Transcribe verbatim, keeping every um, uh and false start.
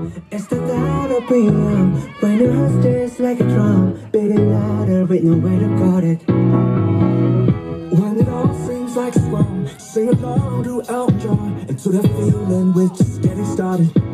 It's the thought of being young, when your heart stirs like a drum, beating louder with nowhere to guard it. When it all seems like it's wrong, sing along to Elton John, and to that feeling we're just getting started.